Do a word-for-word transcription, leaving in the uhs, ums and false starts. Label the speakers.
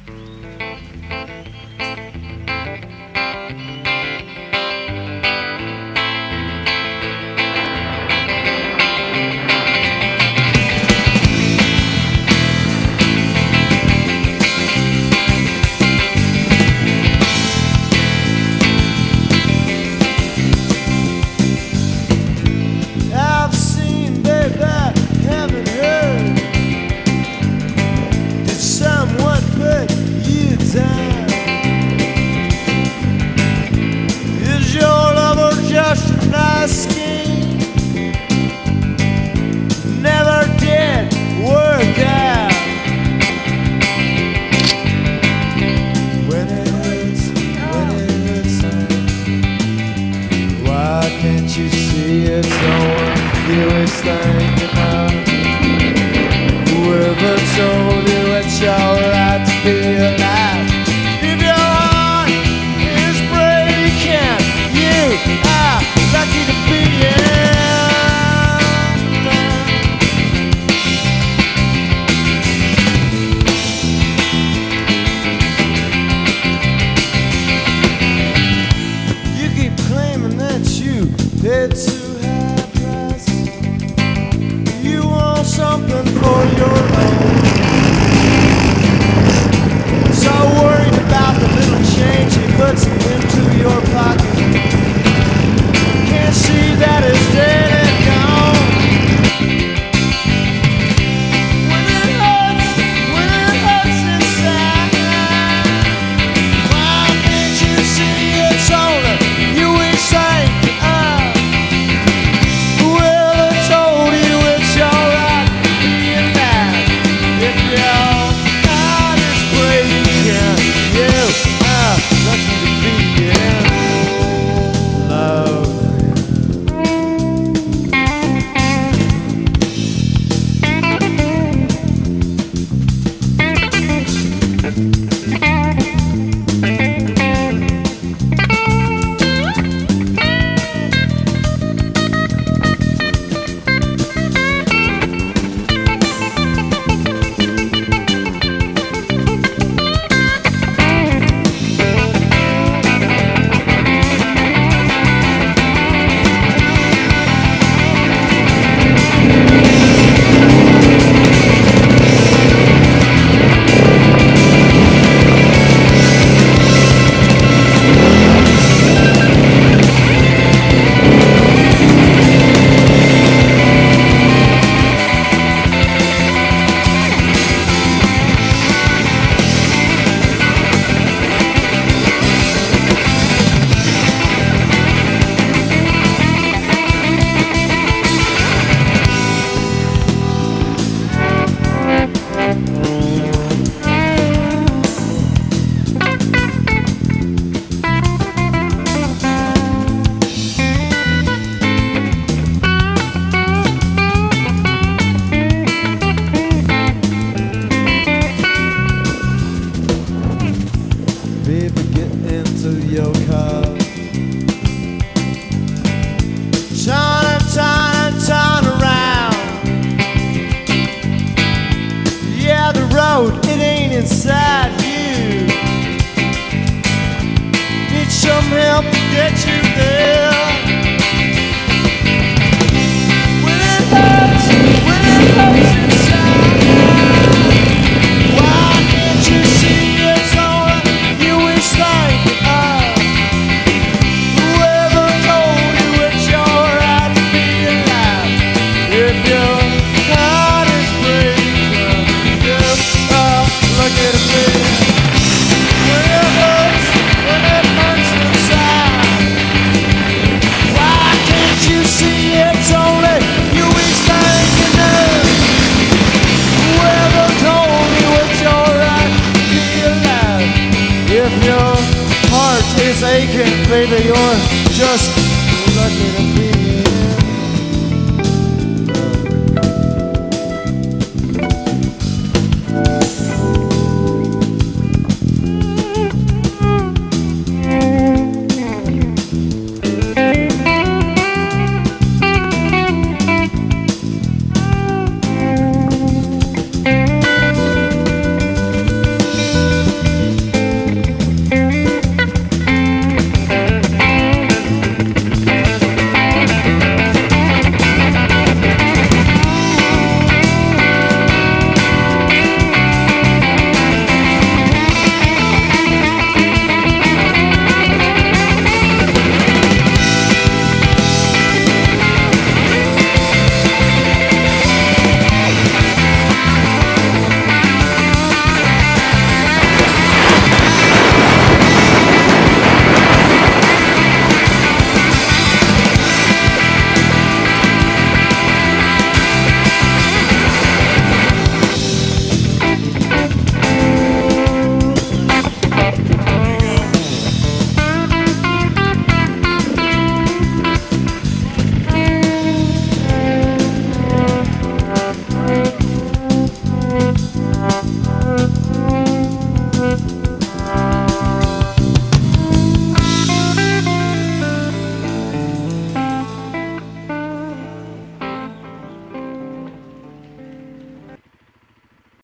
Speaker 1: Whoever told you it's alright to be alive? If your heart is breaking, you are lucky to be in. You keep claiming that you paid too high a price. You want something for your own. So worried about the little change he puts into your pocket. Can't see that it's dead and gone. When it hurts, when it hurts inside, why can't you see it's only you inside? Whoever told you it's alright to be alive? If your heart is breaking, you are lucky to be in love. Baby, get into your car. Turn and turn and turn around. Yeah, the road, it ain't inside you. Need some help to get you there. When it hurts, when it hurts inside, why can't you see it's only you inside? Whoever told you it's alright to be alive? If your heart is breaking, you are lucky to be. When it hurts, when it hurts inside, why can't you see it's only you inside? Whoever told you it's alright to be alive? If your heart is aching, baby, you're just lucky to be